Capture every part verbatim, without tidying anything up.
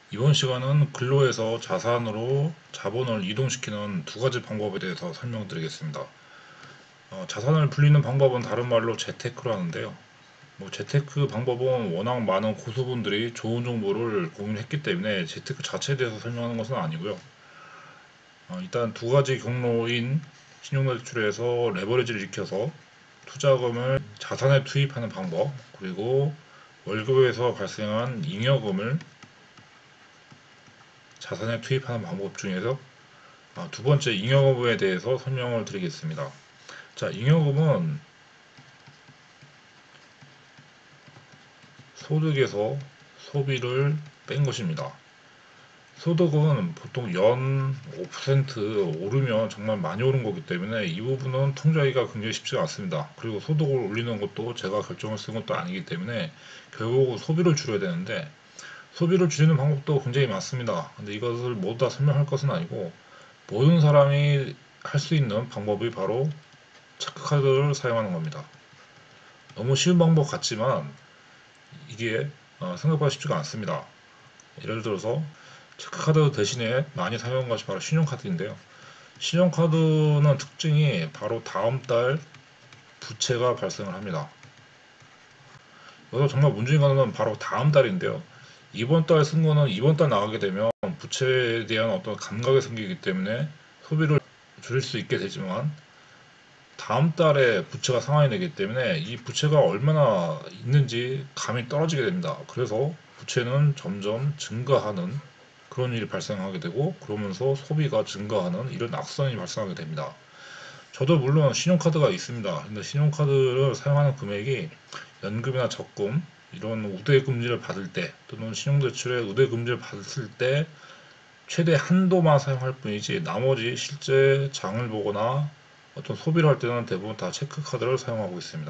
이번 시간은 근로에서 자산으로 자본을 이동시키는 두 가지 방법에 대해서 설명드리겠습니다. 어, 자산을 불리는 방법은 다른 말로 재테크로 하는데요. 뭐 재테크 방법은 워낙 많은 고수분들이 좋은 정보를 공유했기 때문에 재테크 자체에 대해서 설명하는 것은 아니고요. 어, 일단 두 가지 경로인 신용대출에서 레버리지를 익혀서 투자금을 자산에 투입하는 방법, 그리고 월급에서 발생한 잉여금을 자산에 투입하는 방법 중에서 아, 두 번째 잉여금에 대해서 설명을 드리겠습니다. 자, 잉여금은 소득에서 소비를 뺀 것입니다. 소득은 보통 연 오 퍼센트 오르면 정말 많이 오른 거기 때문에 이 부분은 통제하기가 굉장히 쉽지가 않습니다. 그리고 소득을 올리는 것도 제가 결정을 쓴 것도 아니기 때문에 결국 소비를 줄여야 되는데 소비를 줄이는 방법도 굉장히 많습니다. 근데 이것을 모두 다 설명할 것은 아니고 모든 사람이 할 수 있는 방법이 바로 체크카드를 사용하는 겁니다. 너무 쉬운 방법 같지만 이게 어, 생각보다 쉽지가 않습니다. 예를 들어서 체크카드 대신에 많이 사용하는 것이 바로 신용카드인데요. 신용카드는 특징이 바로 다음 달 부채가 발생을 합니다. 여기서 정말 문제인 거는 바로 다음 달인데요. 이번 달 쓴 거는 이번 달 나가게 되면 부채에 대한 어떤 감각이 생기기 때문에 소비를 줄일 수 있게 되지만 다음 달에 부채가 상환이 되기 때문에 이 부채가 얼마나 있는지 감이 떨어지게 됩니다. 그래서 부채는 점점 증가하는 그런 일이 발생하게 되고 그러면서 소비가 증가하는 이런 악순환이 발생하게 됩니다. 저도 물론 신용카드가 있습니다. 근데 신용카드를 사용하는 금액이 연금이나 적금 이런 우대금리를 받을 때 또는 신용대출에 우대금리를 받을 때 최대 한도만 사용할 뿐이지 나머지 실제 장을 보거나 어떤 소비를 할 때는 대부분 다 체크카드를 사용하고 있습니다.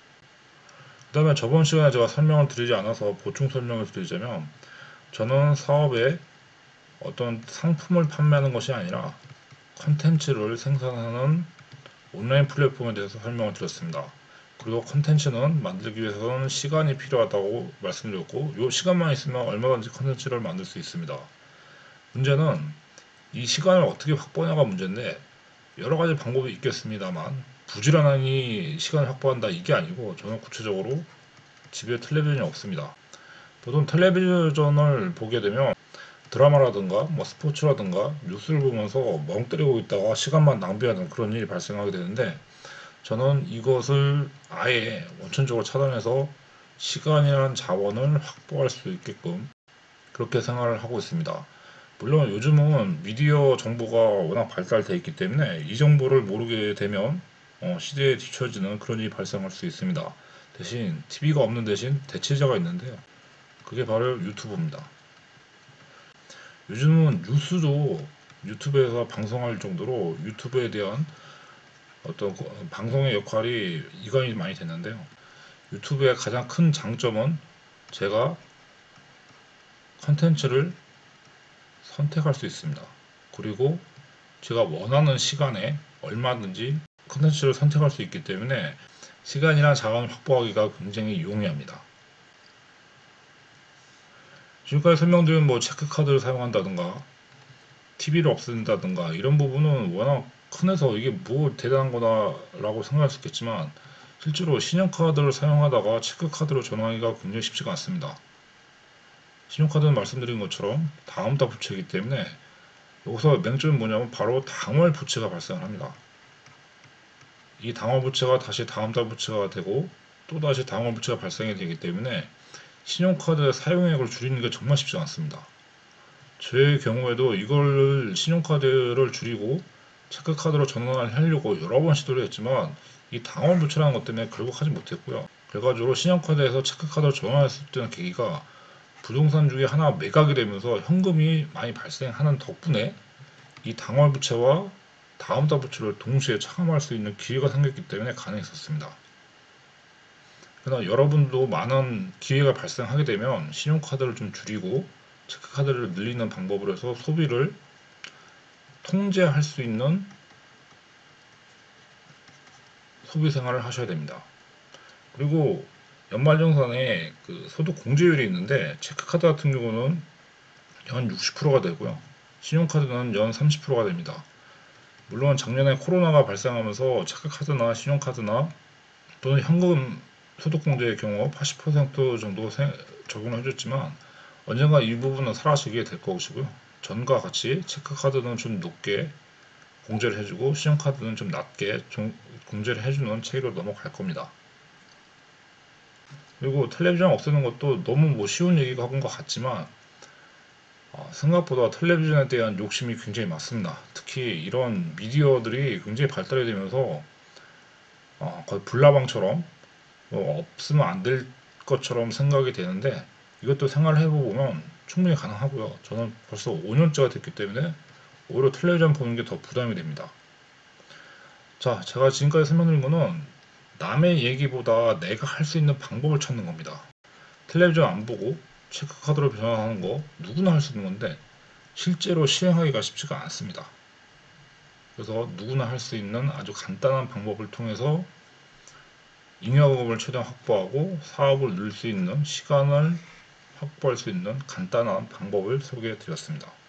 그 다음에 저번 시간에 제가 설명을 드리지 않아서 보충 설명을 드리자면 저는 사업에 어떤 상품을 판매하는 것이 아니라 컨텐츠를 생산하는 온라인 플랫폼에 대해서 설명을 드렸습니다. 그리고 컨텐츠는 만들기 위해서는 시간이 필요하다고 말씀드렸고 이 시간만 있으면 얼마든지 컨텐츠를 만들 수 있습니다. 문제는 이 시간을 어떻게 확보하냐가 문제인데 여러 가지 방법이 있겠습니다만 부지런히 시간을 확보한다 이게 아니고 저는 구체적으로 집에 텔레비전이 없습니다. 보통 텔레비전을 보게 되면 드라마라든가 뭐 스포츠라든가 뉴스를 보면서 멍 때리고 있다가 시간만 낭비하는 그런 일이 발생하게 되는데 저는 이것을 아예 원천적으로 차단해서 시간이라는 자원을 확보할 수 있게끔 그렇게 생활을 하고 있습니다. 물론 요즘은 미디어 정보가 워낙 발달되어 있기 때문에 이 정보를 모르게 되면 어, 시대에 뒤처지는 그런 일이 발생할 수 있습니다. 대신 티비가 없는 대신 대체제가 있는데요. 그게 바로 유튜브입니다. 요즘은 뉴스도 유튜브에서 방송할 정도로 유튜브에 대한 어떤 방송의 역할이 이관이 많이 됐는데요. 유튜브의 가장 큰 장점은 제가 컨텐츠를 선택할 수 있습니다. 그리고 제가 원하는 시간에 얼마든지 컨텐츠를 선택할 수 있기 때문에 시간이나 자원을 확보하기가 굉장히 용이합니다. 지금까지 설명드린 뭐 체크카드를 사용한다든가 티비를 없앤다든가 이런 부분은 워낙 큰해서 이게 뭐 대단한 거다 라고 생각할 수 있겠지만 실제로 신용카드를 사용하다가 체크카드로 전환하기가 굉장히 쉽지가 않습니다. 신용카드는 말씀드린 것처럼 다음 달 부채이기 때문에 여기서 맹점은 뭐냐면 바로 당월 부채가 발생을 합니다. 이 당월 부채가 다시 다음 달 부채가 되고 또다시 당월 부채가 발생이 되기 때문에 신용카드 사용액을 줄이는 게 정말 쉽지 않습니다. 제 경우에도 이걸 신용카드를 줄이고 체크카드로 전환을 하려고 여러 번 시도를 했지만 이 당월 부채라는 것 때문에 결국 하지 못했고요. 결과적으로 신용카드에서 체크카드로 전환했을 때는 계기가 부동산 중에 하나 매각이 되면서 현금이 많이 발생하는 덕분에 이 당월 부채와 다음 달 부채를 동시에 차감할 수 있는 기회가 생겼기 때문에 가능했었습니다. 그러나 여러분도 많은 기회가 발생하게 되면 신용카드를 좀 줄이고 체크카드를 늘리는 방법으로 해서 소비를 통제할 수 있는 소비 생활을 하셔야 됩니다. 그리고 연말정산에 그 소득 공제율이 있는데 체크카드 같은 경우는 연 육십 퍼센트가 되고요. 신용카드는 연 삼십 퍼센트가 됩니다. 물론 작년에 코로나가 발생하면서 체크카드나 신용카드나 또는 현금 소득공제의 경우 팔십 퍼센트 정도 적용을 해줬지만 언젠가 이 부분은 사라지게 될 것이고요. 전과 같이 체크카드는 좀 높게 공제를 해주고 신용카드는 좀 낮게 공제를 해주는 체계로 넘어갈 겁니다. 그리고 텔레비전 없애는 것도 너무 뭐 쉬운 얘기가 한 것 같지만 어, 생각보다 텔레비전에 대한 욕심이 굉장히 많습니다. 특히 이런 미디어들이 굉장히 발달이 되면서 어, 거의 불나방처럼 뭐 없으면 안 될 것처럼 생각이 되는데 이것도 생활을 해보면 충분히 가능하고요. 저는 벌써 오 년째가 됐기 때문에 오히려 텔레비전 보는 게 더 부담이 됩니다. 자, 제가 지금까지 설명드린 거는 남의 얘기보다 내가 할 수 있는 방법을 찾는 겁니다. 텔레비전 안 보고 체크카드로 변환하는 거 누구나 할 수 있는 건데 실제로 실행하기가 쉽지가 않습니다. 그래서 누구나 할 수 있는 아주 간단한 방법을 통해서 잉여금을 최대한 확보하고 사업을 늘 수 있는 시간을 확보할 수 있는 간단한 방법을 소개해 드렸습니다.